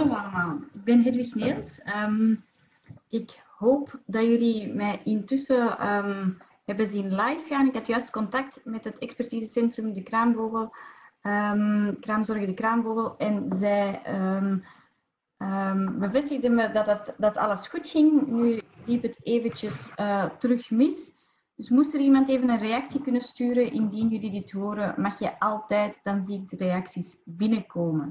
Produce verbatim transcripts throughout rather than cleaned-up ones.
Hallo allemaal, ik ben Hedwig Neels. Um, ik hoop dat jullie mij intussen um, hebben zien live gaan. Ik had juist contact met het expertisecentrum De Kraamvogel, um, Kraamzorg De Kraamvogel, en zij um, um, bevestigden me dat, dat, dat alles goed ging. Nu liep het eventjes uh, terug mis. Dus moest er iemand even een reactie kunnen sturen, indien jullie dit horen, mag je altijd, dan zie ik de reacties binnenkomen.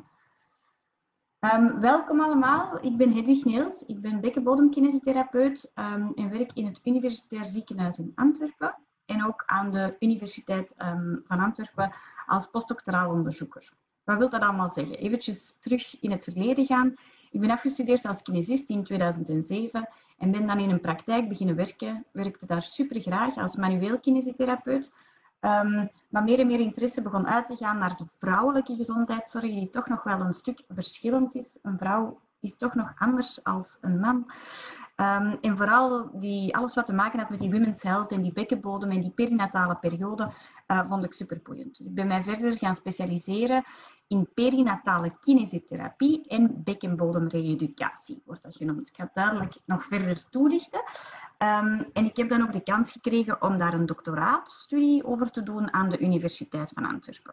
Um, welkom allemaal, ik ben Hedwig Neels, ik ben bekkenbodemkinesitherapeut um, en werk in het Universitair Ziekenhuis in Antwerpen en ook aan de Universiteit um, van Antwerpen als postdoctoraal onderzoeker. Wat wil dat allemaal zeggen? Eventjes terug in het verleden gaan. Ik ben afgestudeerd als kinesist in tweeduizend zeven en ben dan in een praktijk beginnen werken. Werkte daar super graag als manueel kinesitherapeut. Um, maar meer en meer interesse begon uit te gaan naar de vrouwelijke gezondheidszorg, die toch nog wel een stuk verschillend is. Een vrouw is toch nog anders als een man. Um, en vooral die, alles wat te maken had met die women's health en die bekkenbodem en die perinatale periode, uh, vond ik super boeiend. Dus ik ben mij verder gaan specialiseren in perinatale kinesietherapie en bekkenbodemreëducatie, wordt dat genoemd. Ik ga het duidelijk nog verder toelichten. Um, en ik heb dan ook de kans gekregen om daar een doctoraatstudie over te doen aan de Universiteit van Antwerpen.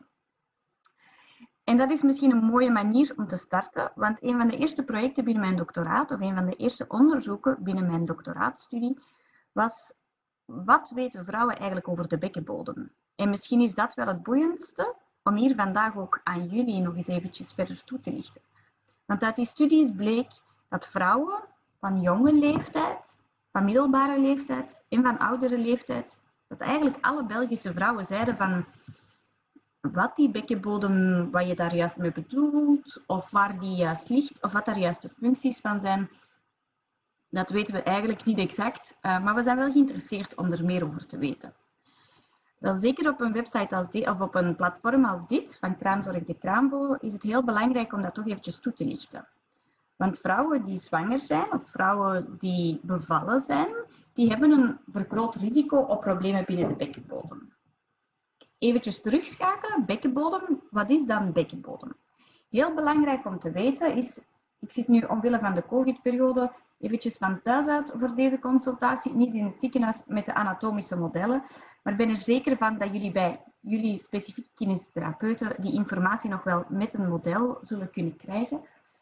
En dat is misschien een mooie manier om te starten, want een van de eerste projecten binnen mijn doctoraat, of een van de eerste onderzoeken binnen mijn doctoraatstudie, was: wat weten vrouwen eigenlijk over de bekkenbodem? En misschien is dat wel het boeiendste om hier vandaag ook aan jullie nog eens eventjes verder toe te lichten. Want uit die studies bleek dat vrouwen van jonge leeftijd, van middelbare leeftijd en van oudere leeftijd, dat eigenlijk alle Belgische vrouwen zeiden van wat die bekkenbodem, wat je daar juist mee bedoelt, of waar die juist ligt, of wat daar juist de functies van zijn, dat weten we eigenlijk niet exact, uh, maar we zijn wel geïnteresseerd om er meer over te weten. Wel, zeker op een website als dit, of op een platform als dit, van Kraamzorg De Kraamvogel, is het heel belangrijk om dat toch eventjes toe te lichten. Want vrouwen die zwanger zijn, of vrouwen die bevallen zijn, die hebben een vergroot risico op problemen binnen de bekkenbodem. Eventjes terugschakelen, bekkenbodem. Wat is dan bekkenbodem? Heel belangrijk om te weten is, ik zit nu omwille van de COVID-periode eventjes van thuis uit voor deze consultatie, niet in het ziekenhuis met de anatomische modellen, maar ben er zeker van dat jullie bij jullie specifieke kinesitherapeuten die informatie nog wel met een model zullen kunnen krijgen.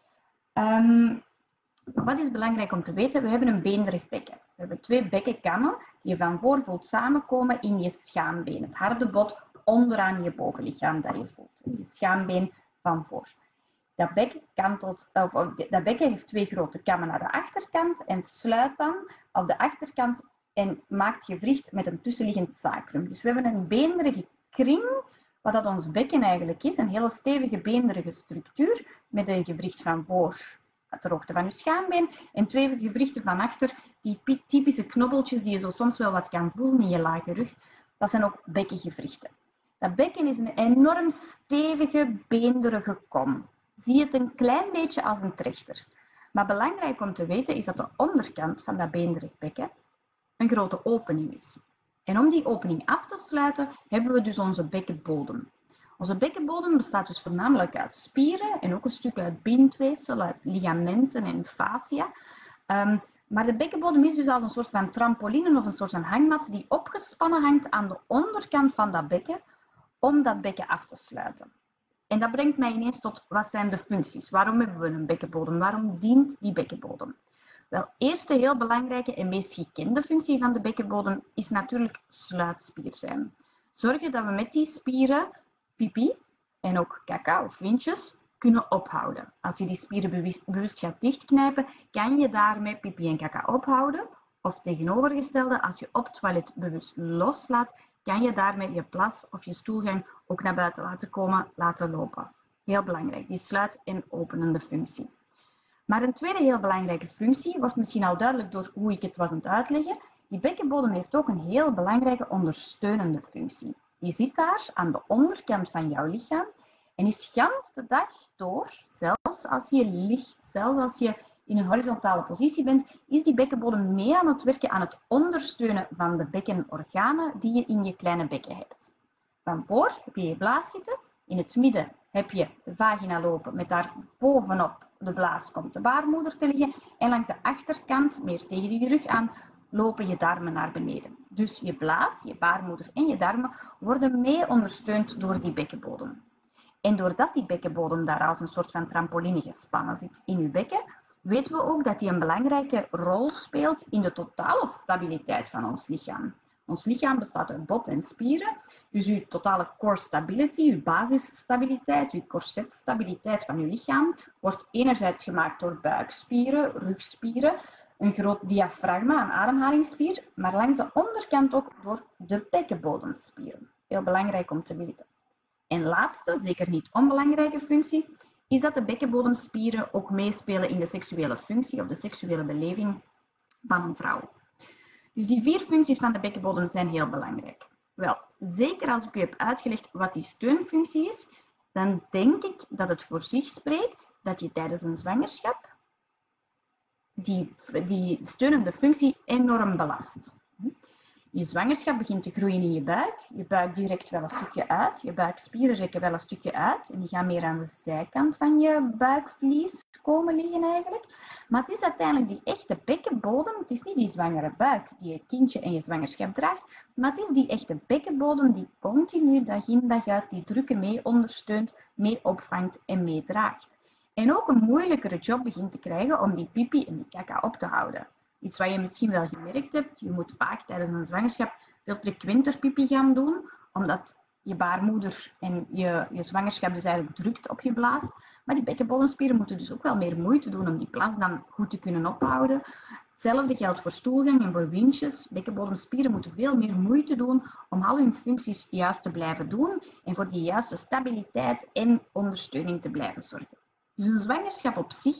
Um, wat is belangrijk om te weten? We hebben een beenderig bekken. We hebben twee bekkenkammen die je van voor voelt samenkomen in je schaambeen, het harde bot onderaan je bovenlichaam dat je voelt, je schaambeen van voor. Dat bekken, kantelt, of, dat bekken heeft twee grote kammen naar de achterkant en sluit dan op de achterkant en maakt gewricht met een tussenliggend sacrum. Dus we hebben een beenderige kring, wat dat ons bekken eigenlijk is, een hele stevige beenderige structuur met een gewricht van voor ter hoogte van je schaambeen en twee gewrichten van achter, die typische knobbeltjes die je zo soms wel wat kan voelen in je lage rug, dat zijn ook bekkengewrichten. Dat bekken is een enorm stevige, beenderige kom. Zie het een klein beetje als een trechter. Maar belangrijk om te weten is dat de onderkant van dat beenderig bekken een grote opening is. En om die opening af te sluiten, hebben we dus onze bekkenbodem. Onze bekkenbodem bestaat dus voornamelijk uit spieren en ook een stuk uit bindweefsel, uit ligamenten en fascia. Um, maar de bekkenbodem is dus als een soort van trampoline of een soort van hangmat die opgespannen hangt aan de onderkant van dat bekken om dat bekken af te sluiten. En dat brengt mij ineens tot wat zijn de functies? Waarom hebben we een bekkenbodem? Waarom dient die bekkenbodem? Wel, eerste heel belangrijke en meest gekende functie van de bekkenbodem is natuurlijk sluitspier zijn. Zorgen dat we met die spieren pipi en ook kaka of windjes kunnen ophouden. Als je die spieren bewust, bewust gaat dichtknijpen, kan je daarmee pipi en kaka ophouden. Of tegenovergestelde, als je op het toilet bewust loslaat, kan je daarmee je plas of je stoelgang ook naar buiten laten komen, laten lopen. Heel belangrijk, die sluit- en openende functie. Maar een tweede heel belangrijke functie, wordt misschien al duidelijk door hoe ik het was aan het uitleggen, die bekkenbodem heeft ook een heel belangrijke ondersteunende functie. Die zit daar aan de onderkant van jouw lichaam en is gans de dag door, zelfs als je ligt, zelfs als je in een horizontale positie bent, is die bekkenbodem mee aan het werken aan het ondersteunen van de bekkenorganen die je in je kleine bekken hebt. Van voor heb je je blaas zitten, in het midden heb je de vagina lopen met daar bovenop de blaas komt de baarmoeder te liggen en langs de achterkant, meer tegen je rug aan, lopen je darmen naar beneden. Dus je blaas, je baarmoeder en je darmen worden mee ondersteund door die bekkenbodem. En doordat die bekkenbodem daar als een soort van trampoline gespannen zit in je bekken, weten we ook dat die een belangrijke rol speelt in de totale stabiliteit van ons lichaam. Ons lichaam bestaat uit bot en spieren, dus uw totale core stability, uw basisstabiliteit, uw corsetstabiliteit van uw lichaam wordt enerzijds gemaakt door buikspieren, rugspieren, een groot diafragma, een ademhalingsspier, maar langs de onderkant ook door de bekkenbodemspieren. Heel belangrijk om te weten. En laatste, zeker niet onbelangrijke functie, is dat de bekkenbodemspieren ook meespelen in de seksuele functie of de seksuele beleving van een vrouw. Dus die vier functies van de bekkenbodem zijn heel belangrijk. Wel, zeker als ik u heb uitgelegd wat die steunfunctie is, dan denk ik dat het voor zich spreekt dat je tijdens een zwangerschap die, die steunende functie enorm belast. Je zwangerschap begint te groeien in je buik. Je buik die rekt wel een stukje uit. Je buikspieren rekken wel een stukje uit. En die gaan meer aan de zijkant van je buikvlies komen liggen eigenlijk. Maar het is uiteindelijk die echte bekkenbodem. Het is niet die zwangere buik die je kindje en je zwangerschap draagt. Maar het is die echte bekkenbodem die continu dag in dag uit die drukken mee ondersteunt, mee opvangt en meedraagt. En ook een moeilijkere job begint te krijgen om die pipi en die kaka op te houden. Iets wat je misschien wel gemerkt hebt, je moet vaak tijdens een zwangerschap veel frequenter pipi gaan doen, omdat je baarmoeder en je, je zwangerschap dus eigenlijk drukt op je blaas. Maar die bekkenbodemspieren moeten dus ook wel meer moeite doen om die plas dan goed te kunnen ophouden. Hetzelfde geldt voor stoelgang en voor windjes. Bekkenbodemspieren moeten veel meer moeite doen om al hun functies juist te blijven doen en voor die juiste stabiliteit en ondersteuning te blijven zorgen. Dus een zwangerschap op zich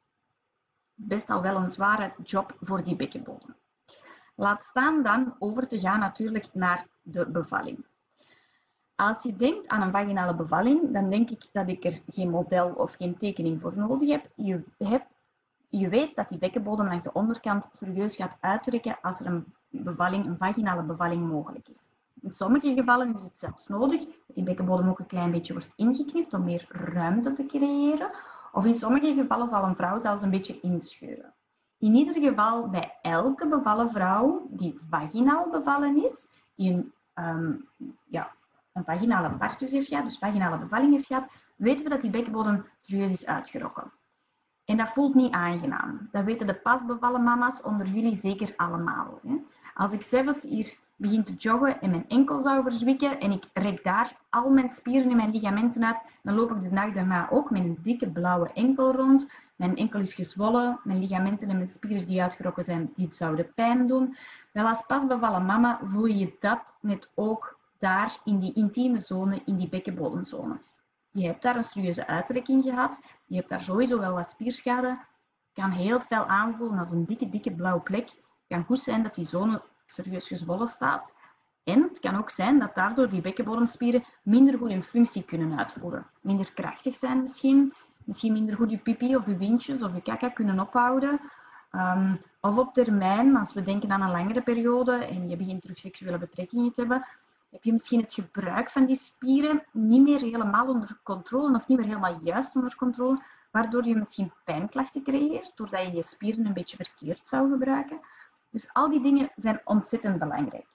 is best al wel een zware job voor die bekkenbodem. Laat staan dan over te gaan natuurlijk naar de bevalling. Als je denkt aan een vaginale bevalling, dan denk ik dat ik er geen model of geen tekening voor nodig heb. Je, hebt, je weet dat die bekkenbodem langs de onderkant serieus gaat uittrekken als er een bevalling, een vaginale bevalling mogelijk is. In sommige gevallen is het zelfs nodig dat die bekkenbodem ook een klein beetje wordt ingeknipt om meer ruimte te creëren. Of in sommige gevallen zal een vrouw zelfs een beetje inscheuren. In ieder geval bij elke bevallen vrouw die vaginaal bevallen is, die een, um, ja, een vaginale partus heeft gehad, dus vaginale bevalling heeft gehad, weten we dat die bekkenbodem serieus is uitgerokken. En dat voelt niet aangenaam. Dat weten de pas bevallen mama's onder jullie zeker allemaal. Hè? Als ik zelfs hier begin te joggen en mijn enkel zou verzwikken en ik rek daar al mijn spieren en mijn ligamenten uit, dan loop ik de dag daarna ook met een dikke blauwe enkel rond. Mijn enkel is gezwollen, mijn ligamenten en mijn spieren die uitgerokken zijn, die zouden pijn doen. Wel, als pasbevallen mama voel je dat net ook daar in die intieme zone, in die bekkenbodemzone. Je hebt daar een serieuze uittrekking gehad, je hebt daar sowieso wel wat spierschade. Kan heel fel aanvoelen als een dikke, dikke blauwe plek. Het kan goed zijn dat die zone serieus gezwollen staat. En het kan ook zijn dat daardoor die bekkenbodemspieren minder goed hun functie kunnen uitvoeren. Minder krachtig zijn misschien. Misschien minder goed je pipi of je windjes of je kaka kunnen ophouden. Um, of op termijn, als we denken aan een langere periode en je begint terug seksuele betrekkingen te hebben, heb je misschien het gebruik van die spieren niet meer helemaal onder controle of niet meer helemaal juist onder controle, waardoor je misschien pijnklachten creëert, doordat je je spieren een beetje verkeerd zou gebruiken. Dus al die dingen zijn ontzettend belangrijk.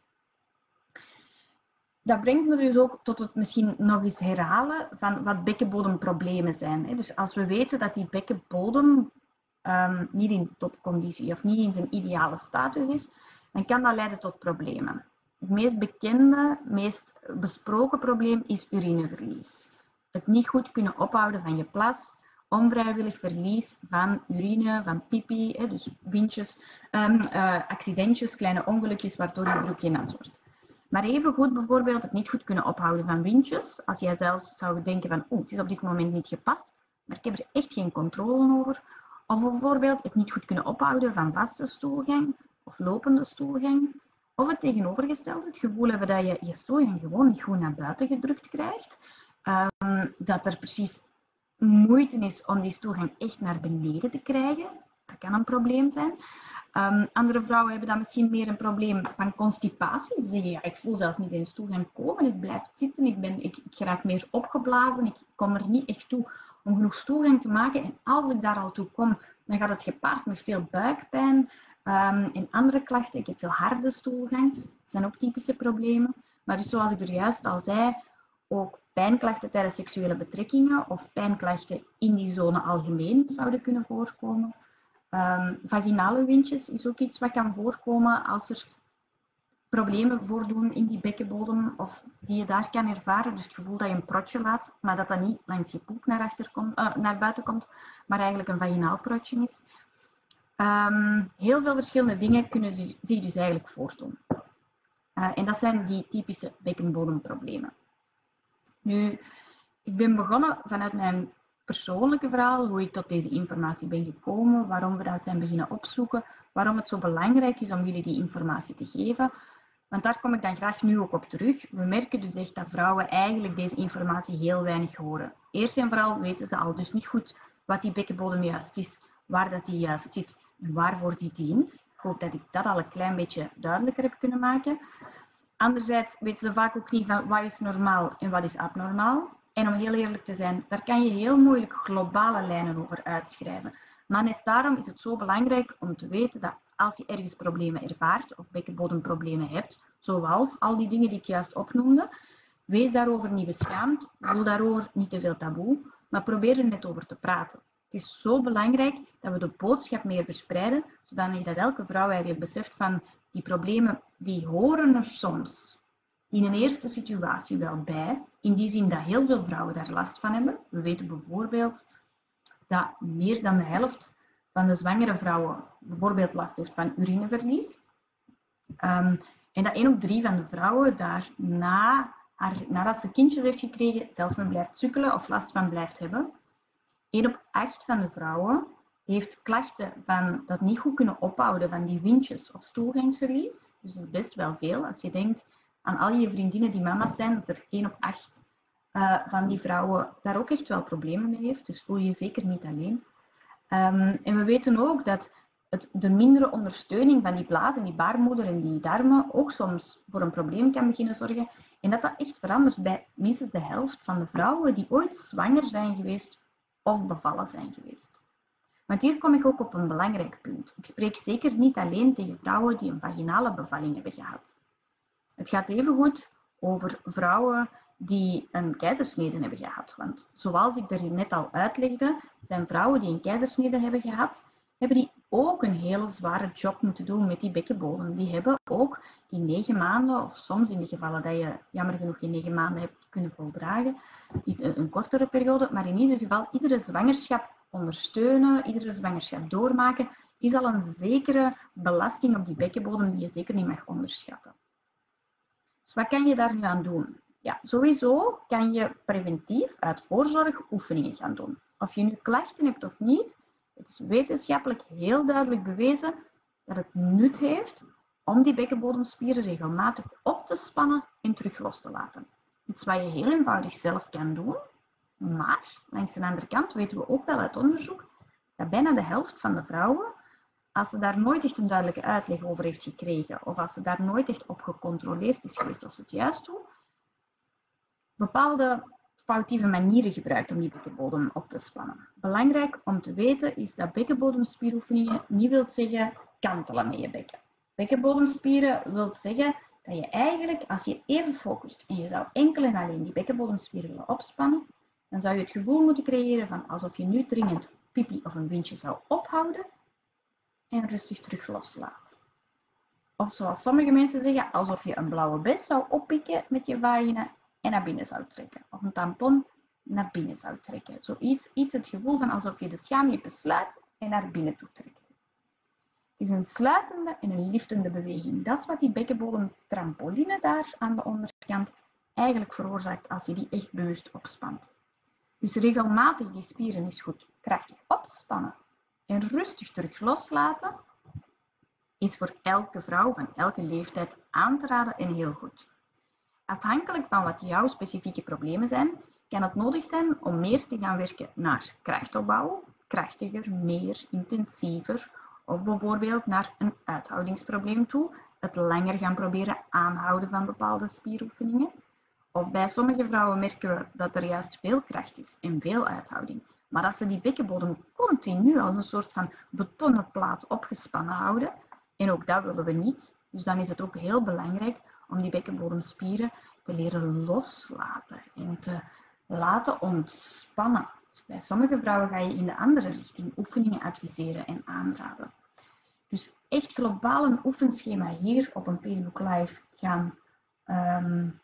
Dat brengt me dus ook tot het misschien nog eens herhalen van wat bekkenbodemproblemen zijn. Dus als we weten dat die bekkenbodem um, niet in topconditie of niet in zijn ideale status is, dan kan dat leiden tot problemen. Het meest bekende, meest besproken probleem is urineverlies. Het niet goed kunnen ophouden van je plas, onvrijwillig verlies van urine, van pipi, dus windjes, um, uh, accidentjes, kleine ongelukjes waardoor je broekje nat wordt. Maar evengoed bijvoorbeeld het niet goed kunnen ophouden van windjes. Als jij zelf zou denken van, oeh, het is op dit moment niet gepast, maar ik heb er echt geen controle over. Of bijvoorbeeld het niet goed kunnen ophouden van vaste stoelgang of lopende stoelgang. Of het tegenovergestelde, het gevoel hebben dat je je stoelgang gewoon niet goed naar buiten gedrukt krijgt. Um, dat er precies moeite is om die stoelgang echt naar beneden te krijgen. Dat kan een probleem zijn. Um, andere vrouwen hebben dan misschien meer een probleem van constipatie. Ze zeggen, ja, ik voel zelfs niet in de stoelgang komen, ik blijf zitten, ik, ben, ik, ik raak meer opgeblazen, ik kom er niet echt toe om genoeg stoelgang te maken. En als ik daar al toe kom, dan gaat het gepaard met veel buikpijn um, en andere klachten. Ik heb veel harde stoelgang. Dat zijn ook typische problemen. Maar dus zoals ik er juist al zei, ook pijnklachten tijdens seksuele betrekkingen of pijnklachten in die zone algemeen zouden kunnen voorkomen. Um, vaginale windjes is ook iets wat kan voorkomen als er problemen voordoen in die bekkenbodem of die je daar kan ervaren. Dus het gevoel dat je een protje laat, maar dat dat niet langs je poep naar, achter komt, uh, naar buiten komt, maar eigenlijk een vaginaal protje is. Um, heel veel verschillende dingen kunnen zich dus eigenlijk voordoen. Uh, en dat zijn die typische bekkenbodemproblemen. Nu, ik ben begonnen vanuit mijn persoonlijke verhaal, hoe ik tot deze informatie ben gekomen, waarom we dat zijn beginnen opzoeken, waarom het zo belangrijk is om jullie die informatie te geven. Want daar kom ik dan graag nu ook op terug. We merken dus echt dat vrouwen eigenlijk deze informatie heel weinig horen. Eerst en vooral weten ze al dus niet goed wat die bekkenbodem juist is, waar dat die juist zit en waarvoor die dient. Ik hoop dat ik dat al een klein beetje duidelijker heb kunnen maken. Anderzijds weten ze vaak ook niet van wat is normaal en wat is abnormaal. En om heel eerlijk te zijn, daar kan je heel moeilijk globale lijnen over uitschrijven. Maar net daarom is het zo belangrijk om te weten dat als je ergens problemen ervaart of bekkenbodemproblemen hebt, zoals al die dingen die ik juist opnoemde, wees daarover niet beschaamd, voel daarover niet te veel taboe, maar probeer er net over te praten. Het is zo belangrijk dat we de boodschap meer verspreiden, zodat elke vrouw eigenlijk beseft van die problemen, die horen er soms in een eerste situatie wel bij, in die zin dat heel veel vrouwen daar last van hebben. We weten bijvoorbeeld dat meer dan de helft van de zwangere vrouwen bijvoorbeeld last heeft van urineverlies. Um, en dat één op drie van de vrouwen daar na haar, nadat ze kindjes heeft gekregen, zelfs maar blijft sukkelen of last van blijft hebben. één op acht van de vrouwen heeft klachten van dat niet goed kunnen ophouden van die windjes of stoelgangsverlies. Dus dat is best wel veel. Als je denkt aan al je vriendinnen die mama's zijn, dat er één op acht uh, van die vrouwen daar ook echt wel problemen mee heeft. Dus voel je zeker niet alleen. Um, en we weten ook dat het, de mindere ondersteuning van die blaas en die baarmoeder en die darmen ook soms voor een probleem kan beginnen zorgen. En dat dat echt verandert bij minstens de helft van de vrouwen die ooit zwanger zijn geweest of bevallen zijn geweest. Want hier kom ik ook op een belangrijk punt. Ik spreek zeker niet alleen tegen vrouwen die een vaginale bevalling hebben gehad. Het gaat evengoed over vrouwen die een keizersnede hebben gehad. Want zoals ik er net al uitlegde, zijn vrouwen die een keizersnede hebben gehad, hebben die ook een hele zware job moeten doen met die bekkenbodem. Die hebben ook die negen maanden, of soms in de gevallen dat je jammer genoeg geen negen maanden hebt kunnen voldragen, een kortere periode, maar in ieder geval iedere zwangerschap ondersteunen, iedere zwangerschap doormaken, is al een zekere belasting op die bekkenbodem die je zeker niet mag onderschatten. Dus wat kan je daar nu aan doen? Ja, sowieso kan je preventief uit voorzorg oefeningen gaan doen. Of je nu klachten hebt of niet, het is wetenschappelijk heel duidelijk bewezen dat het nut heeft om die bekkenbodemspieren regelmatig op te spannen en terug los te laten. Iets wat je heel eenvoudig zelf kan doen, maar langs de andere kant weten we ook wel uit onderzoek dat bijna de helft van de vrouwen, als ze daar nooit echt een duidelijke uitleg over heeft gekregen of als ze daar nooit echt op gecontroleerd is geweest of ze het juist doen, bepaalde foutieve manieren gebruikt om die bekkenbodem op te spannen. Belangrijk om te weten is dat bekkenbodemspieroefeningen niet wil zeggen kantelen met je bekken. Bekkenbodemspieren wil zeggen dat je eigenlijk, als je even focust en je zou enkel en alleen die bekkenbodemspieren willen opspannen, dan zou je het gevoel moeten creëren van alsof je nu dringend pipi of een windje zou ophouden en rustig terug loslaat. Of zoals sommige mensen zeggen, alsof je een blauwe bes zou oppikken met je vagina en naar binnen zou trekken. Of een tampon naar binnen zou trekken. Zoiets, iets het gevoel van alsof je de schaamlippen sluit en naar binnen toe trekt. Het is een sluitende en een liftende beweging. Dat is wat die bekkenbodemtrampoline daar aan de onderkant eigenlijk veroorzaakt als je die echt bewust opspant. Dus regelmatig die spieren eens goed krachtig opspannen en rustig terug loslaten is voor elke vrouw van elke leeftijd aan te raden en heel goed. Afhankelijk van wat jouw specifieke problemen zijn, kan het nodig zijn om meer te gaan werken naar krachtopbouw, krachtiger, meer, intensiever, of bijvoorbeeld naar een uithoudingsprobleem toe, het langer gaan proberen aanhouden van bepaalde spieroefeningen. Of bij sommige vrouwen merken we dat er juist veel kracht is en veel uithouding. Maar als ze die bekkenbodem continu als een soort van betonnen plaat opgespannen houden, en ook dat willen we niet, dus dan is het ook heel belangrijk om die bekkenbodemspieren te leren loslaten en te laten ontspannen. Dus bij sommige vrouwen ga je in de andere richting oefeningen adviseren en aanraden. Dus echt globaal een oefenschema hier op een Facebook Live gaan um,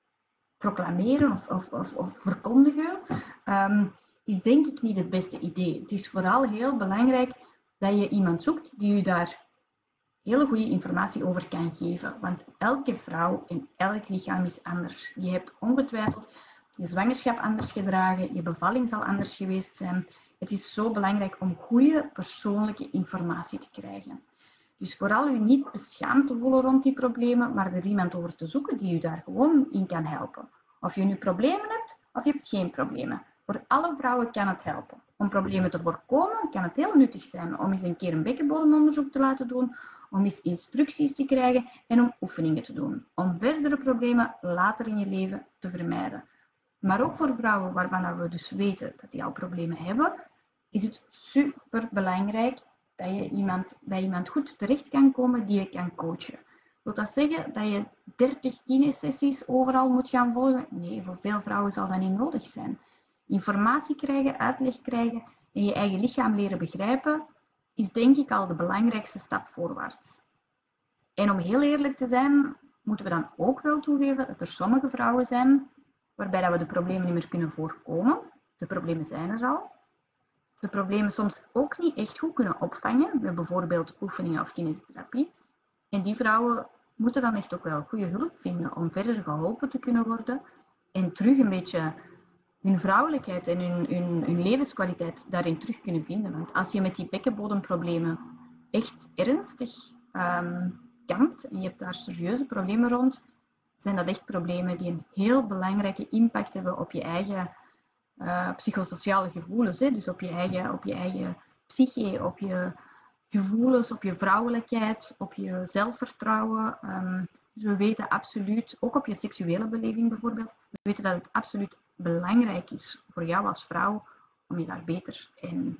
proclameren of, of, of, of verkondigen, um, is denk ik niet het beste idee. Het is vooral heel belangrijk dat je iemand zoekt die je daar hele goede informatie over kan geven. Want elke vrouw en elk lichaam is anders. Je hebt ongetwijfeld je zwangerschap anders gedragen, je bevalling zal anders geweest zijn. Het is zo belangrijk om goede persoonlijke informatie te krijgen. Dus vooral u niet beschaamd te voelen rond die problemen, maar er iemand over te zoeken die u daar gewoon in kan helpen. Of je nu problemen hebt, of je hebt geen problemen. Voor alle vrouwen kan het helpen. Om problemen te voorkomen kan het heel nuttig zijn om eens een keer een bekkenbodemonderzoek te laten doen, om eens instructies te krijgen en om oefeningen te doen. Om verdere problemen later in je leven te vermijden. Maar ook voor vrouwen waarvan we dus weten dat die al problemen hebben, is het super belangrijk dat je iemand, bij iemand goed terecht kan komen die je kan coachen. Wil dat zeggen dat je dertig kinesessies overal moet gaan volgen? Nee, voor veel vrouwen zal dat niet nodig zijn. Informatie krijgen, uitleg krijgen en je eigen lichaam leren begrijpen, is denk ik al de belangrijkste stap voorwaarts. En om heel eerlijk te zijn, moeten we dan ook wel toegeven dat er sommige vrouwen zijn waarbij dat we de problemen niet meer kunnen voorkomen. De problemen zijn er al. De problemen soms ook niet echt goed kunnen opvangen, met bijvoorbeeld oefeningen of kinesiotherapie. En die vrouwen moeten dan echt ook wel goede hulp vinden om verder geholpen te kunnen worden en terug een beetje hun vrouwelijkheid en hun, hun, hun levenskwaliteit daarin terug kunnen vinden. Want als je met die bekkenbodemproblemen echt ernstig um, kampt en je hebt daar serieuze problemen rond, zijn dat echt problemen die een heel belangrijke impact hebben op je eigen uh, psychosociale gevoelens. Hè? Dus op je eigen, op je eigen psyche, op je gevoelens, op je vrouwelijkheid, op je zelfvertrouwen. Um, dus we weten absoluut, ook op je seksuele beleving bijvoorbeeld, we weten dat het absoluut belangrijk is voor jou als vrouw om je daar beter en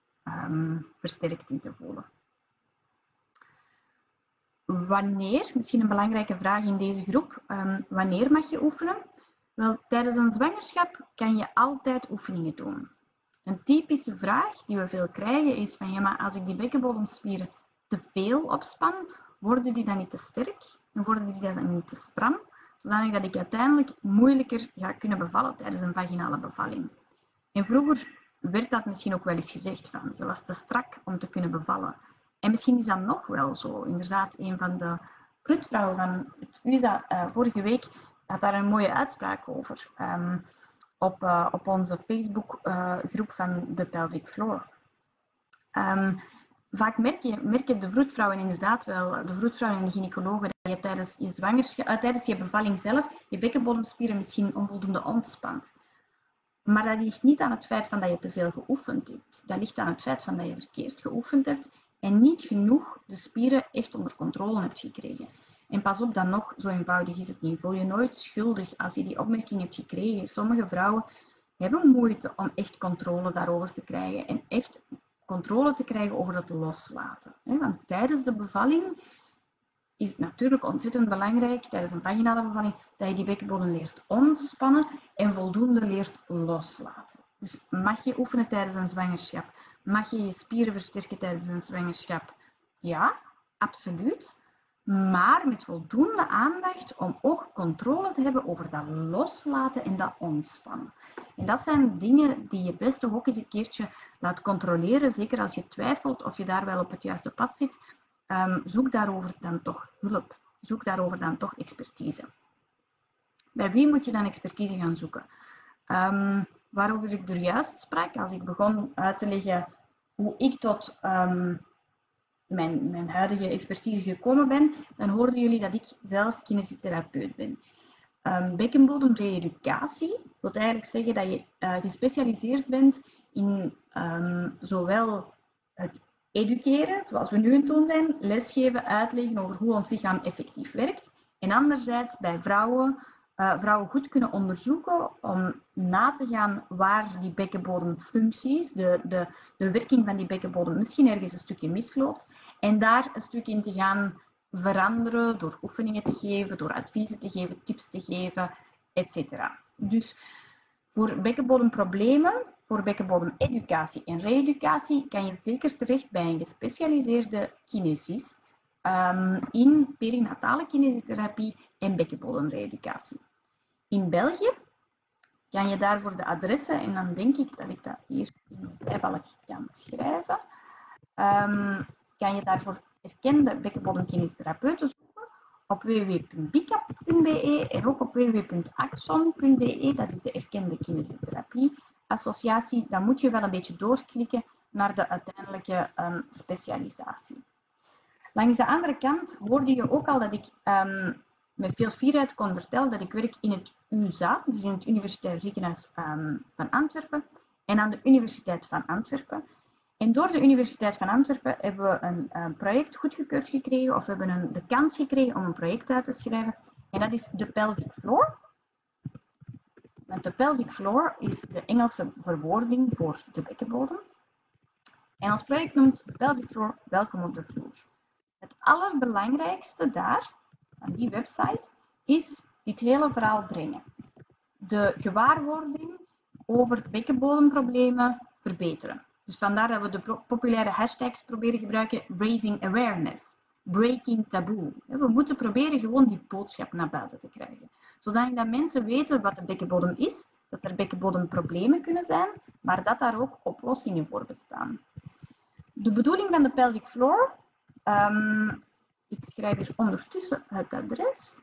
um, versterkt in te voelen. Wanneer, misschien een belangrijke vraag in deze groep, um, wanneer mag je oefenen? Wel, tijdens een zwangerschap kan je altijd oefeningen doen. Een typische vraag die we veel krijgen is van, ja, maar als ik die bekkenbodemspieren te veel opspan, worden die dan niet te sterk en worden die dan niet te stram, zodat ik uiteindelijk moeilijker ga kunnen bevallen tijdens een vaginale bevalling. En vroeger werd dat misschien ook wel eens gezegd van, ze was te strak om te kunnen bevallen. En misschien is dat nog wel zo. Inderdaad, een van de vroedvrouwen van het U S A uh, vorige week had daar een mooie uitspraak over. Um, op, uh, op onze Facebook uh, groep van de Pelvic Floor. Um, vaak merk je, merken de vroedvrouwen inderdaad wel, de vroedvrouwen en de gynaecologen, dat je tijdens je zwangerschap, uh, tijdens je bevalling zelf je bekkenbodemspieren misschien onvoldoende ontspant. Maar dat ligt niet aan het feit van dat je te veel geoefend hebt. Dat ligt aan het feit van dat je verkeerd geoefend hebt en niet genoeg de spieren echt onder controle hebt gekregen. En pas op dan nog, zo eenvoudig is het niet. Voel je nooit schuldig als je die opmerking hebt gekregen. Sommige vrouwen hebben moeite om echt controle daarover te krijgen. En echt controle te krijgen over het loslaten. Want tijdens de bevalling is het natuurlijk ontzettend belangrijk, tijdens een vaginale bevalling, dat je die bekkenbodem leert ontspannen en voldoende leert loslaten. Dus mag je oefenen tijdens een zwangerschap? Mag je je spieren versterken tijdens een zwangerschap? Ja, absoluut. Maar met voldoende aandacht om ook controle te hebben over dat loslaten en dat ontspannen. En dat zijn dingen die je best toch ook eens een keertje laat controleren. Zeker als je twijfelt of je daar wel op het juiste pad zit. Um, zoek daarover dan toch hulp. Zoek daarover dan toch expertise. Bij wie moet je dan expertise gaan zoeken? Um, waarover ik er juist sprak, als ik begon uit te leggen hoe ik tot um, mijn, mijn huidige expertise gekomen ben, dan hoorden jullie dat ik zelf kinesitherapeut ben. Um, bekkenbodemreeducatie wil eigenlijk zeggen dat je uh, gespecialiseerd bent in um, zowel het educeren, zoals we nu aan het doen zijn, lesgeven, uitleggen over hoe ons lichaam effectief werkt. En anderzijds bij vrouwen uh, vrouwen goed kunnen onderzoeken om na te gaan waar die bekkenbodemfuncties, de, de, de werking van die bekkenbodem misschien ergens een stukje misloopt en daar een stuk in te gaan veranderen door oefeningen te geven, door adviezen te geven, tips te geven, et cetera. Dus voor bekkenbodemproblemen, voor bekkenbodemeducatie en re-educatie kan je zeker terecht bij een gespecialiseerde kinesist um, in perinatale kinesiotherapie en bekkenbodemre-educatie. In België kan je daarvoor de adressen, en dan denk ik dat ik dat hier in de zijbalk kan schrijven, um, kan je daarvoor erkende bekkenbodemkinesietherapeuten zoeken op w w w punt bicap punt b e en ook op w w w punt axon punt b e, dat is de erkende kinesiotherapie-associatie. Dan moet je wel een beetje doorklikken naar de uiteindelijke um, specialisatie. Langs de andere kant hoorde je ook al dat ik um, met veel fierheid kon vertellen dat ik werk in het U Z A, dus in het Universitair Ziekenhuis um, van Antwerpen, en aan de Universiteit van Antwerpen. En door de Universiteit van Antwerpen hebben we een, een project goedgekeurd gekregen, of we hebben een, de kans gekregen om een project uit te schrijven. En dat is de pelvic floor. Want de pelvic floor is de Engelse verwoording voor de bekkenbodem. En ons project noemt de pelvic floor welkom op de vloer. Het allerbelangrijkste daar, aan die website, is dit hele verhaal brengen. De gewaarwording over bekkenbodemproblemen verbeteren. Dus vandaar dat we de populaire hashtags proberen gebruiken. Raising awareness, breaking taboe. We moeten proberen gewoon die boodschap naar buiten te krijgen. Zodat mensen weten wat de bekkenbodem is, dat er bekkenbodemproblemen kunnen zijn, maar dat daar ook oplossingen voor bestaan. De bedoeling van de pelvic floor, um, ik schrijf hier ondertussen het adres,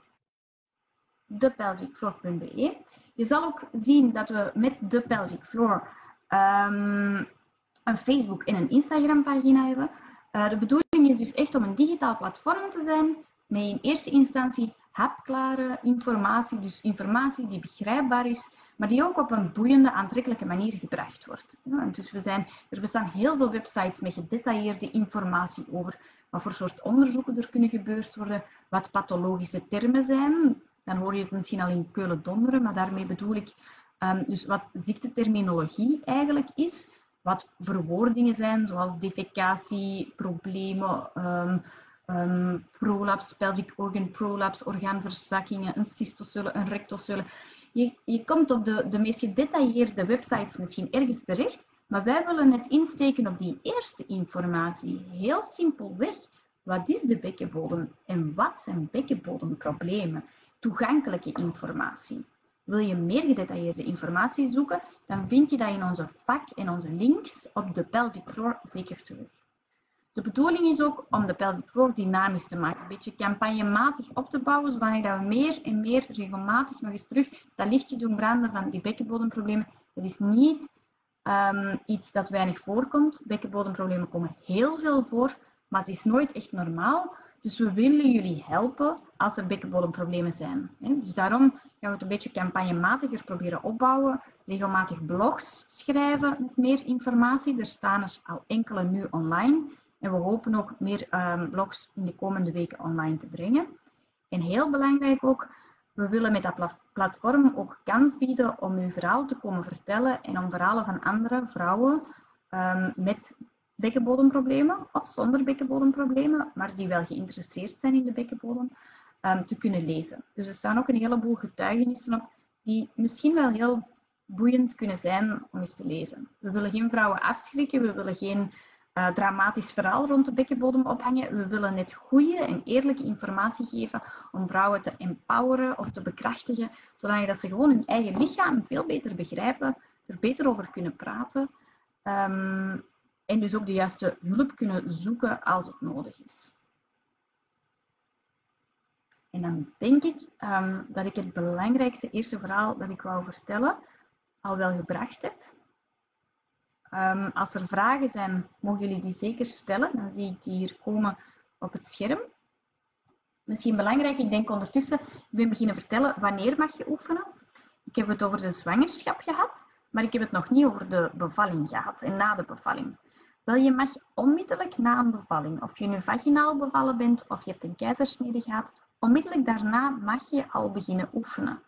de pelvic floor punt b e. Je zal ook zien dat we met de pelvic floor um, een Facebook- en een Instagram-pagina hebben. Uh, de bedoeling is dus echt om een digitaal platform te zijn met in eerste instantie hapklare informatie, dus informatie die begrijpbaar is, maar die ook op een boeiende, aantrekkelijke manier gebracht wordt. Ja, dus we zijn, er bestaan heel veel websites met gedetailleerde informatie over wat voor soort onderzoeken er kunnen gebeurd worden, wat pathologische termen zijn. Dan hoor je het misschien al in Keulen donderen, maar daarmee bedoel ik um, dus wat ziekteterminologie eigenlijk is. Wat verwoordingen zijn, zoals defecatie, problemen, um, um, prolaps, pelvic organ prolaps, orgaanverzakkingen, een cystocele, een rectocele. Je, je komt op de, de meest gedetailleerde websites misschien ergens terecht, maar wij willen het insteken op die eerste informatie. Heel simpelweg, wat is de bekkenbodem en wat zijn bekkenbodemproblemen? Toegankelijke informatie. Wil je meer gedetailleerde informatie zoeken, dan vind je dat in onze vak en onze links op de pelvic floor zeker terug. De bedoeling is ook om de pelvic floor dynamisch te maken, een beetje campagnematig op te bouwen, zodat we meer en meer regelmatig nog eens terug dat lichtje doen branden van die bekkenbodemproblemen. Dat is niet um, iets dat weinig voorkomt. Bekkenbodemproblemen komen heel veel voor, maar het is nooit echt normaal. Dus we willen jullie helpen als er bekkenbodemproblemen zijn. Dus daarom gaan we het een beetje campagnematiger proberen opbouwen. Regelmatig blogs schrijven met meer informatie. Er staan er al enkele nu online. En we hopen ook meer um, blogs in de komende weken online te brengen. En heel belangrijk ook, we willen met dat platform ook kans bieden om uw verhaal te komen vertellen en om verhalen van andere vrouwen um, met bekkenbodemproblemen of zonder bekkenbodemproblemen, maar die wel geïnteresseerd zijn in de bekkenbodem, um, te kunnen lezen. Dus er staan ook een heleboel getuigenissen op die misschien wel heel boeiend kunnen zijn om eens te lezen. We willen geen vrouwen afschrikken, we willen geen uh, dramatisch verhaal rond de bekkenbodem ophangen. We willen net goede en eerlijke informatie geven om vrouwen te empoweren of te bekrachtigen, zodat ze gewoon hun eigen lichaam veel beter begrijpen, er beter over kunnen praten. Um, En dus ook de juiste hulp kunnen zoeken als het nodig is. En dan denk ik um, dat ik het belangrijkste eerste verhaal dat ik wou vertellen al wel gebracht heb. Um, als er vragen zijn, mogen jullie die zeker stellen. Dan zie ik die hier komen op het scherm. Misschien belangrijk, ik denk ondertussen, ik ben beginnen vertellen wanneer mag je oefenen. Ik heb het over de zwangerschap gehad, maar ik heb het nog niet over de bevalling gehad en na de bevalling. Wel, je mag onmiddellijk na een bevalling, of je nu vaginaal bevallen bent of je hebt een keizersnede gehad, onmiddellijk daarna mag je al beginnen oefenen.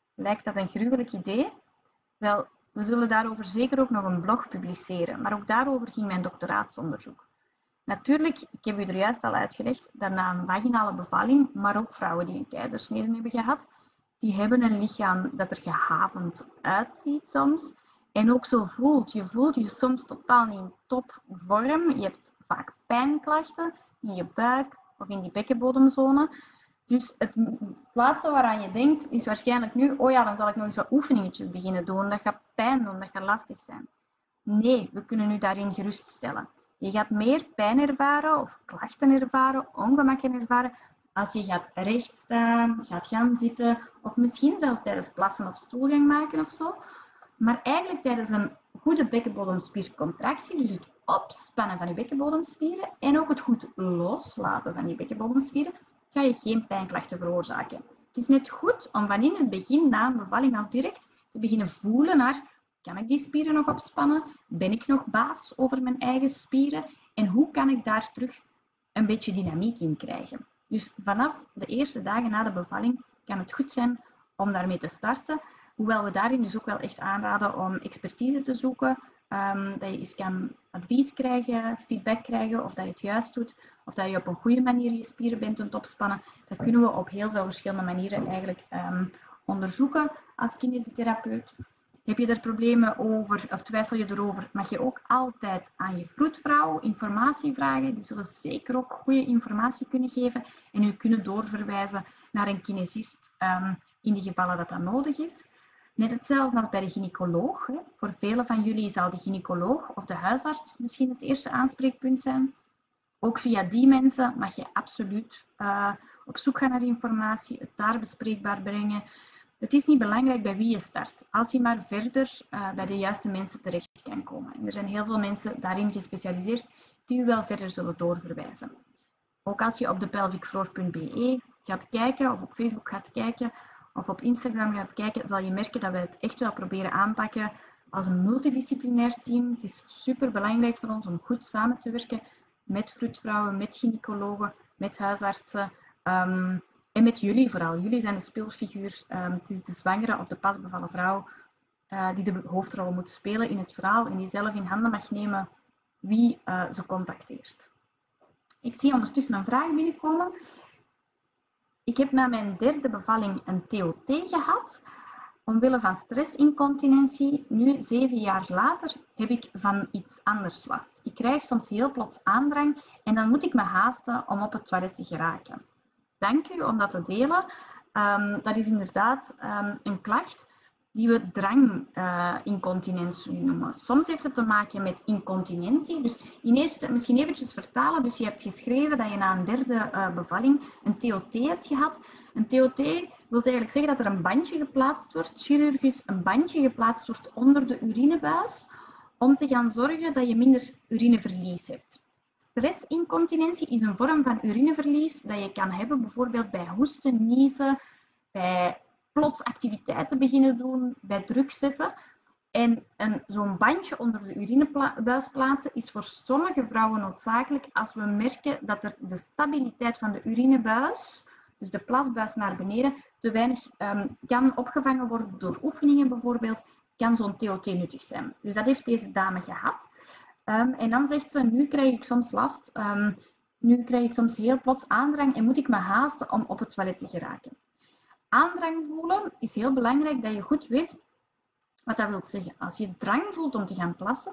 Lijkt dat een gruwelijk idee? Wel, we zullen daarover zeker ook nog een blog publiceren, maar ook daarover ging mijn doctoraatsonderzoek. Natuurlijk, ik heb u er juist al uitgelegd, dat na een vaginale bevalling, maar ook vrouwen die een keizersnede hebben gehad, die hebben een lichaam dat er gehavend uitziet soms en ook zo voelt. Je voelt je soms totaal niet in topvorm. Je hebt vaak pijnklachten in je buik of in die bekkenbodemzone. Dus het laatste waaraan je denkt is waarschijnlijk nu, oh ja, dan zal ik nog eens wat oefeningetjes beginnen doen. Dat gaat pijn doen, dat gaat lastig zijn. Nee, we kunnen u daarin geruststellen. Je gaat meer pijn ervaren of klachten ervaren, ongemakken ervaren als je gaat rechtstaan, gaat gaan zitten of misschien zelfs tijdens plassen of stoelgang maken of zo. Maar eigenlijk tijdens een goede bekkenbodemspiercontractie, dus het opspannen van je bekkenbodemspieren en ook het goed loslaten van je bekkenbodemspieren, ga je geen pijnklachten veroorzaken. Het is net goed om van in het begin, na een bevalling al direct, te beginnen voelen naar, kan ik die spieren nog opspannen? Ben ik nog baas over mijn eigen spieren? En hoe kan ik daar terug een beetje dynamiek in krijgen? Dus vanaf de eerste dagen na de bevalling kan het goed zijn om daarmee te starten. Hoewel we daarin dus ook wel echt aanraden om expertise te zoeken. Um, dat je eens kan advies krijgen, feedback krijgen of dat je het juist doet. Of dat je op een goede manier je spieren bent aan het opspannen. Dat kunnen we op heel veel verschillende manieren eigenlijk um, onderzoeken als kinesitherapeut. Heb je er problemen over of twijfel je erover, mag je ook altijd aan je vroedvrouw informatie vragen. Die zullen zeker ook goede informatie kunnen geven en u kunnen doorverwijzen naar een kinesist um, in de gevallen dat dat nodig is. Net hetzelfde als bij de gynaecoloog. Hè. Voor velen van jullie zal de gynaecoloog of de huisarts misschien het eerste aanspreekpunt zijn. Ook via die mensen mag je absoluut uh, op zoek gaan naar informatie, het daar bespreekbaar brengen. Het is niet belangrijk bij wie je start, als je maar verder uh, bij de juiste mensen terecht kan komen. En er zijn heel veel mensen daarin gespecialiseerd die u wel verder zullen doorverwijzen. Ook als je op de pelvic floor punt b e gaat kijken of op Facebook gaat kijken of op Instagram gaat kijken, zal je merken dat we het echt wel proberen aanpakken als een multidisciplinair team. Het is super belangrijk voor ons om goed samen te werken met vroedvrouwen, met gynaecologen, met huisartsen. Um, En met jullie vooral. Jullie zijn de speelfiguur. Um, het is de zwangere of de pasbevallen vrouw uh, die de hoofdrol moet spelen in het verhaal en die zelf in handen mag nemen wie uh, ze contacteert. Ik zie ondertussen een vraag binnenkomen. Ik heb na mijn derde bevalling een T O T gehad. Omwille van stressincontinentie, nu zeven jaar later, heb ik van iets anders last. Ik krijg soms heel plots aandrang en dan moet ik me haasten om op het toilet te geraken. Dank u om dat te delen. Um, dat is inderdaad um, een klacht die we drangincontinentie uh, noemen. Soms heeft het te maken met incontinentie. Dus in eerste, misschien eventjes vertalen. Dus je hebt geschreven dat je na een derde uh, bevalling een T O T hebt gehad. Een T O T wil eigenlijk zeggen dat er een bandje geplaatst wordt, chirurgisch een bandje geplaatst wordt onder de urinebuis, om te gaan zorgen dat je minder urineverlies hebt. Stressincontinentie is een vorm van urineverlies dat je kan hebben bijvoorbeeld bij hoesten, niezen, bij plots activiteiten beginnen doen, bij druk zetten. En zo'n bandje onder de urinebuis plaatsen is voor sommige vrouwen noodzakelijk als we merken dat er de stabiliteit van de urinebuis, dus de plasbuis naar beneden, te weinig um, kan opgevangen worden door oefeningen bijvoorbeeld, kan zo'n T O T nuttig zijn. Dus dat heeft deze dame gehad. Um, en dan zegt ze, nu krijg ik soms last, um, nu krijg ik soms heel plots aandrang en moet ik me haasten om op het toilet te geraken. Aandrang voelen is heel belangrijk dat je goed weet wat dat wil zeggen. Als je drang voelt om te gaan plassen,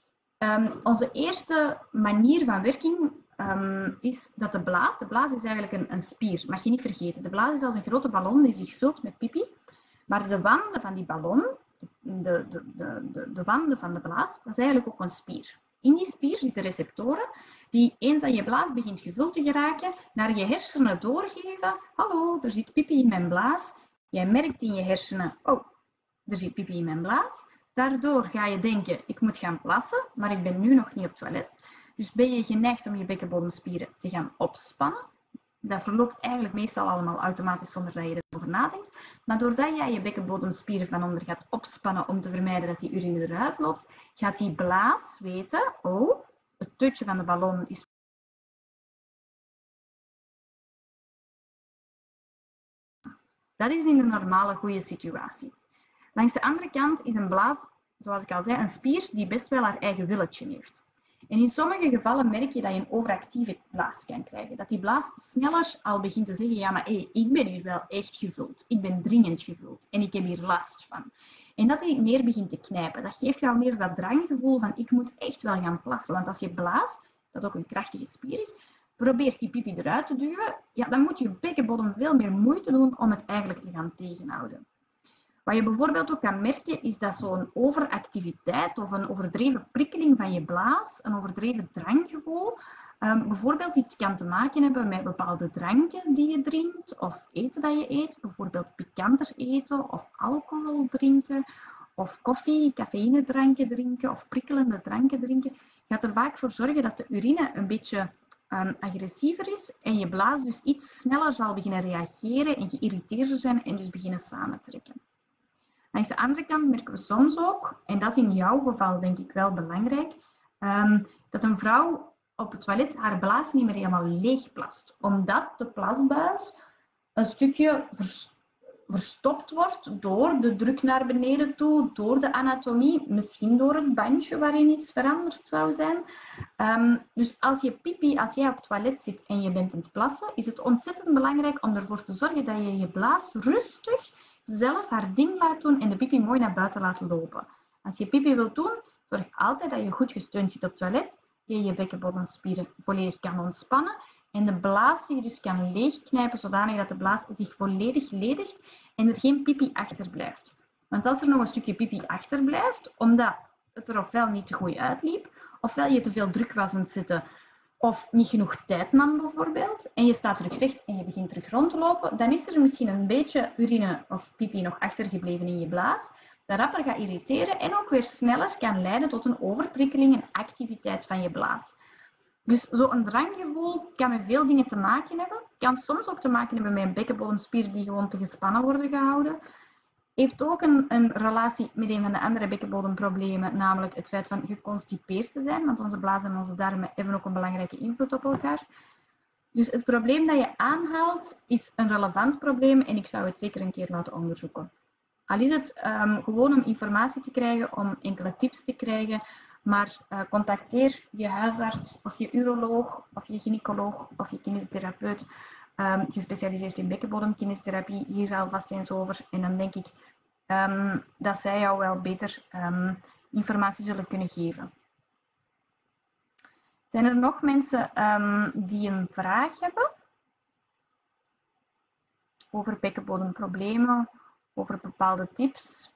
um, onze eerste manier van werking um, is dat de blaas, de blaas is eigenlijk een, een spier, mag je niet vergeten. De blaas is als een grote ballon die zich vult met pipi, maar de wanden van die ballon, de, de, de, de, de wanden van de blaas, dat is eigenlijk ook een spier. In die spier zitten receptoren die, eens dat je blaas begint gevuld te geraken, naar je hersenen doorgeven. Hallo, er zit pipi in mijn blaas. Jij merkt in je hersenen, oh, er zit pipi in mijn blaas. Daardoor ga je denken, ik moet gaan plassen, maar ik ben nu nog niet op het toilet. Dus ben je geneigd om je bekkenbodemspieren te gaan opspannen. Dat verloopt eigenlijk meestal allemaal automatisch zonder dat je erover nadenkt. Maar doordat jij je bekkenbodemspieren van onder gaat opspannen om te vermijden dat die urine eruit loopt, gaat die blaas weten, oh, het tutje van de ballon is... Dat is in de normale goede situatie. Langs de andere kant is een blaas, zoals ik al zei, een spier die best wel haar eigen willetje heeft. En in sommige gevallen merk je dat je een overactieve blaas kan krijgen. Dat die blaas sneller al begint te zeggen, ja, maar hey, ik ben hier wel echt gevuld. Ik ben dringend gevuld en ik heb hier last van. En dat die meer begint te knijpen. Dat geeft jou meer dat dranggevoel van, ik moet echt wel gaan plassen. Want als je blaast, dat ook een krachtige spier is, probeert die pipi eruit te duwen, ja, dan moet je bekkenbodem veel meer moeite doen om het eigenlijk te gaan tegenhouden. Wat je bijvoorbeeld ook kan merken, is dat zo'n overactiviteit of een overdreven prikkeling van je blaas, een overdreven dranggevoel, um, bijvoorbeeld iets kan te maken hebben met bepaalde dranken die je drinkt of eten dat je eet, bijvoorbeeld pikanter eten of alcohol drinken of koffie, cafeïnedranken drinken of prikkelende dranken drinken, gaat er vaak voor zorgen dat de urine een beetje um, agressiever is en je blaas dus iets sneller zal beginnen reageren en geïrriteerder zijn en dus beginnen samentrekken. Langs de andere kant merken we soms ook, en dat is in jouw geval denk ik wel belangrijk, um, dat een vrouw op het toilet haar blaas niet meer helemaal leeg plast. Omdat de plasbuis een stukje verstopt wordt door de druk naar beneden toe, door de anatomie, misschien door het bandje waarin iets veranderd zou zijn. Um, dus als je pipi, als jij op het toilet zit en je bent aan het plassen, is het ontzettend belangrijk om ervoor te zorgen dat je je blaas rustig zelf haar ding laat doen en de pipi mooi naar buiten laat lopen. Als je pipi wilt doen, zorg altijd dat je goed gesteund zit op het toilet, je je bekkenbodemspieren volledig kan ontspannen en de blaas je dus kan leegknijpen zodanig dat de blaas zich volledig ledigt en er geen pipi achterblijft. Want als er nog een stukje pipi achterblijft, omdat het er ofwel niet te goed uitliep, ofwel je te veel druk was aan het zetten, of niet genoeg tijd nam bijvoorbeeld, en je staat terug recht en je begint terug rond te lopen, dan is er misschien een beetje urine of pipi nog achtergebleven in je blaas, dat rapper gaat irriteren en ook weer sneller kan leiden tot een overprikkeling en activiteit van je blaas. Dus zo'n dranggevoel kan met veel dingen te maken hebben, kan soms ook te maken hebben met een bekkenbodemspieren die gewoon te gespannen worden gehouden. Heeft ook een, een relatie met een van de andere bekkenbodemproblemen, namelijk het feit van geconstipeerd te zijn, want onze blaas en onze darmen hebben ook een belangrijke invloed op elkaar. Dus het probleem dat je aanhaalt is een relevant probleem en ik zou het zeker een keer laten onderzoeken. Al is het um, gewoon om informatie te krijgen, om enkele tips te krijgen, maar uh, contacteer je huisarts of je uroloog of je gynaecoloog of je kinesitherapeut, um, gespecialiseerd in bekkenbodemkinesiotherapie, hier alvast eens over. En dan denk ik um, dat zij jou wel beter um, informatie zullen kunnen geven. Zijn er nog mensen um, die een vraag hebben over bekkenbodemproblemen, over bepaalde tips?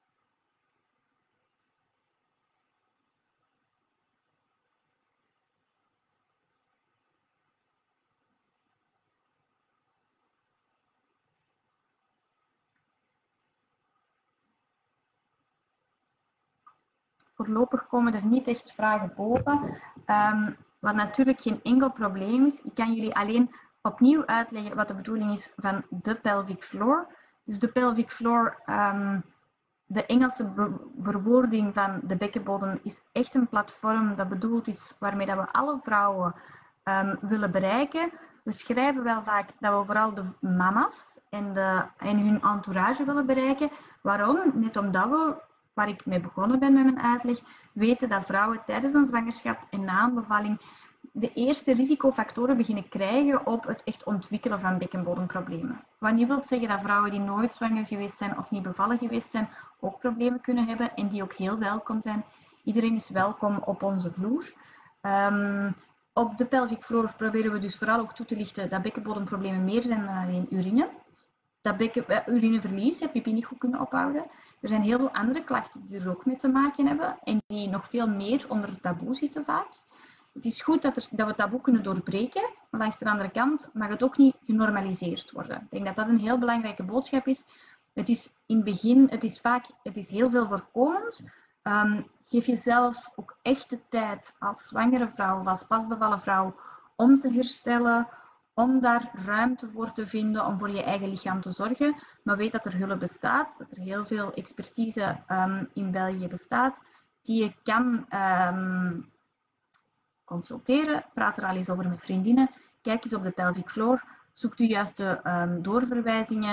Voorlopig komen er niet echt vragen boven, um, wat natuurlijk geen enkel probleem is. Ik kan jullie alleen opnieuw uitleggen wat de bedoeling is van de pelvic floor. Dus de pelvic floor, um, de Engelse verwoording van de bekkenbodem, is echt een platform dat bedoeld is waarmee dat we alle vrouwen um, willen bereiken. We schrijven wel vaak dat we vooral de mama's en, de, en hun entourage willen bereiken. Waarom? Net omdat we, waar ik mee begonnen ben met mijn uitleg, weten dat vrouwen tijdens een zwangerschap en na een bevalling de eerste risicofactoren beginnen krijgen op het echt ontwikkelen van bekkenbodemproblemen. Wat niet wil zeggen dat vrouwen die nooit zwanger geweest zijn of niet bevallen geweest zijn, ook problemen kunnen hebben en die ook heel welkom zijn. Iedereen is welkom op onze vloer. Um, op de pelvic floor proberen we dus vooral ook toe te lichten dat bekkenbodemproblemen meer zijn dan alleen urine. Dat bekken, uh, urineverlies, hè, pipi niet goed kunnen ophouden. Er zijn heel veel andere klachten die er ook mee te maken hebben en die nog veel meer onder het taboe zitten vaak. Het is goed dat, er, dat we het taboe kunnen doorbreken, maar langs de andere kant mag het ook niet genormaliseerd worden. Ik denk dat dat een heel belangrijke boodschap is. Het is in het begin, het is vaak, het is heel veel voorkomend. Um, geef jezelf ook echt de tijd als zwangere vrouw of als pasbevallen vrouw om te herstellen, om daar ruimte voor te vinden, om voor je eigen lichaam te zorgen. Maar weet dat er hulp bestaat, dat er heel veel expertise um, in België bestaat, die je kan um, consulteren. Praat er al eens over met vriendinnen. Kijk eens op de pelvic floor. Zoek de juiste um, doorverwijzingen.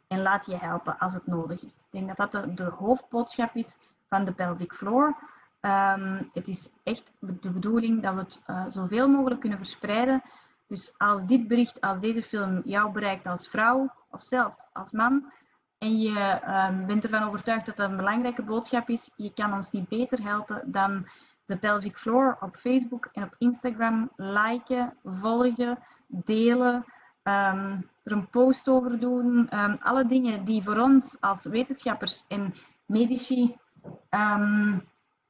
en laat je helpen als het nodig is. Ik denk dat dat de, de hoofdboodschap is van de Pelvic Floor. Um, het is echt de bedoeling dat we het uh, zoveel mogelijk kunnen verspreiden. Dus als dit bericht, als deze film jou bereikt als vrouw of zelfs als man en je um, bent ervan overtuigd dat dat een belangrijke boodschap is, je kan ons niet beter helpen dan de Pelvic Floor op Facebook en op Instagram liken, volgen, delen, um, er een post over doen. Um, alle dingen die voor ons als wetenschappers en medici um,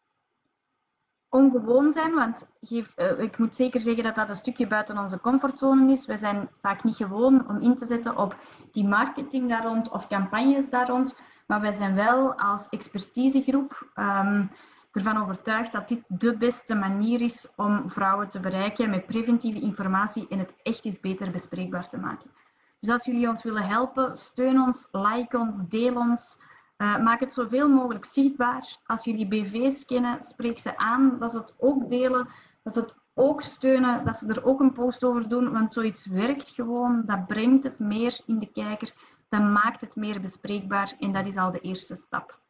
ongewoon zijn, want geef, uh, ik moet zeker zeggen dat dat een stukje buiten onze comfortzone is. We zijn vaak niet gewoon om in te zetten op die marketing daar rond of campagnes daar rond, maar wij zijn wel als expertisegroep um, ervan overtuigd dat dit de beste manier is om vrouwen te bereiken met preventieve informatie en het echt eens beter bespreekbaar te maken. Dus als jullie ons willen helpen, steun ons, like ons, deel ons. Uh, maak het zoveel mogelijk zichtbaar. Als jullie B V's kennen, spreek ze aan dat ze het ook delen, dat ze het ook steunen, dat ze er ook een post over doen, want zoiets werkt gewoon, dat brengt het meer in de kijker, dat maakt het meer bespreekbaar en dat is al de eerste stap.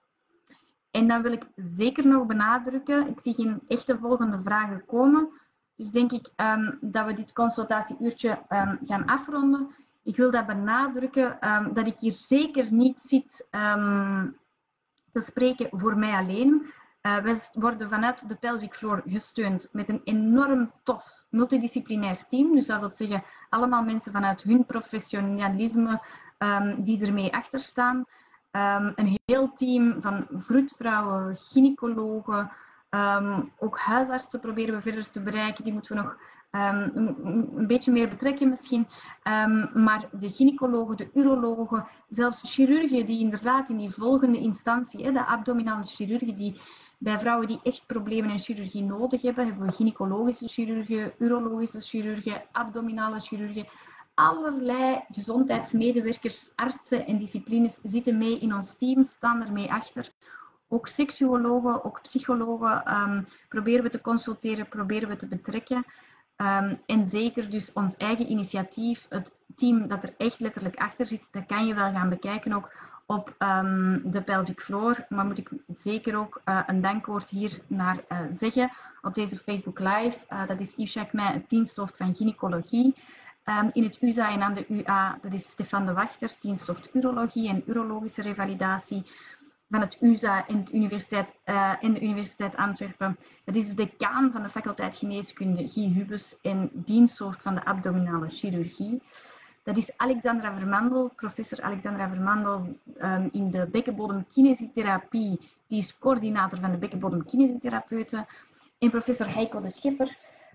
En dan wil ik zeker nog benadrukken, ik zie geen echte volgende vragen komen, dus denk ik um, dat we dit consultatieuurtje um, gaan afronden. Ik wil dat benadrukken um, dat ik hier zeker niet zit um, te spreken voor mij alleen. Uh, wij worden vanuit de Pelvic Floor gesteund met een enorm tof multidisciplinair team. Dus dat wil zeggen allemaal mensen vanuit hun professionalisme um, die ermee achter staan. Um, een heel team van vroedvrouwen, gynaecologen, um, ook huisartsen proberen we verder te bereiken. Die moeten we nog Um, een, een beetje meer betrekken misschien, um, maar de gynaecologen, de urologen, zelfs chirurgen die inderdaad in die volgende instantie, hè, de abdominale chirurgen, die bij vrouwen die echt problemen en chirurgie nodig hebben, hebben we gynaecologische chirurgen, urologische chirurgen, abdominale chirurgen. Allerlei gezondheidsmedewerkers, artsen en disciplines zitten mee in ons team, staan er mee achter. Ook seksuologen, ook psychologen um, proberen we te consulteren, proberen we te betrekken. Um, en zeker dus ons eigen initiatief, het team dat er echt letterlijk achter zit, dat kan je wel gaan bekijken ook op um, de Pelvic Floor. Maar moet ik zeker ook uh, een dankwoord hier naar uh, zeggen op deze Facebook Live. Uh, dat is Yves Jacquemin, het diensthoofd van gynaecologie. Um, in het U Z A en aan de U A, dat is Stefan de Wachter, diensthoofd urologie en urologische revalidatie. Van het U Z A en de Universiteit, uh, en de Universiteit Antwerpen. Dat is de decaan van de faculteit geneeskunde Guy Hubes en diensthoofd van de abdominale chirurgie. Dat is Alexandra Vermandel, professor Alexandra Vermandel um, in de bekkenbodemkinesietherapie. Die is coördinator van de bekkenbodemkinesietherapeuten. En professor Heiko de Schepper,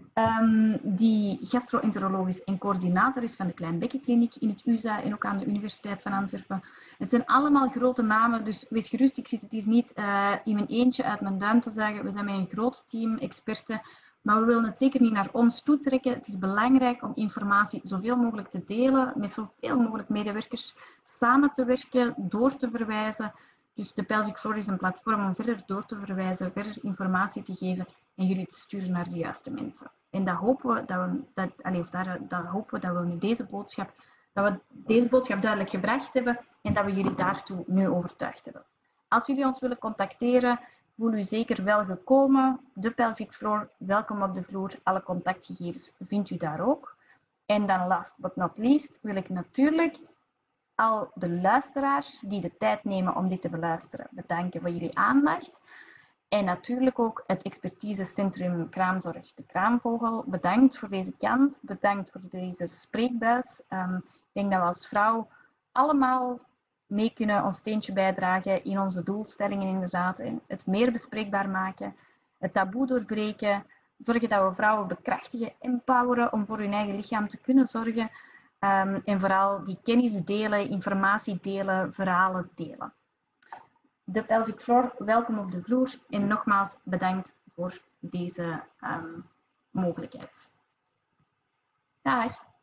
um, die gastroenterologisch en coördinator is van de Kleinbekkenkliniek in het U Z A en ook aan de Universiteit van Antwerpen. Het zijn allemaal grote namen, dus wees gerust, ik zit het hier niet uh, in mijn eentje uit mijn duim te zeggen. We zijn met een groot team, experten, maar we willen het zeker niet naar ons toe trekken. Het is belangrijk om informatie zoveel mogelijk te delen, met zoveel mogelijk medewerkers samen te werken, door te verwijzen. Dus de Pelvic Floor is een platform om verder door te verwijzen, verder informatie te geven en jullie te sturen naar de juiste mensen. En dat hopen we dat we, dat, allez, daar, dat hopen we, dat we met deze boodschap, dat we deze boodschap duidelijk gebracht hebben en dat we jullie daartoe nu overtuigd hebben. Als jullie ons willen contacteren, voel u zeker welgekomen. De Pelvic Floor, welkom op de vloer. Alle contactgegevens vindt u daar ook. En dan last but not least wil ik natuurlijk al de luisteraars die de tijd nemen om dit te beluisteren bedanken voor jullie aandacht. En natuurlijk ook het expertisecentrum Kraamzorg de Kraamvogel. Bedankt voor deze kans, bedankt voor deze spreekbuis. Um, ik denk dat we als vrouw allemaal mee kunnen ons steentje bijdragen in onze doelstellingen inderdaad. En het meer bespreekbaar maken, het taboe doorbreken, zorgen dat we vrouwen bekrachtigen, empoweren om voor hun eigen lichaam te kunnen zorgen. Um, en vooral die kennis delen, informatie delen, verhalen delen. De Pelvic Floor, welkom op de vloer en nogmaals bedankt voor deze um, mogelijkheid. Dag!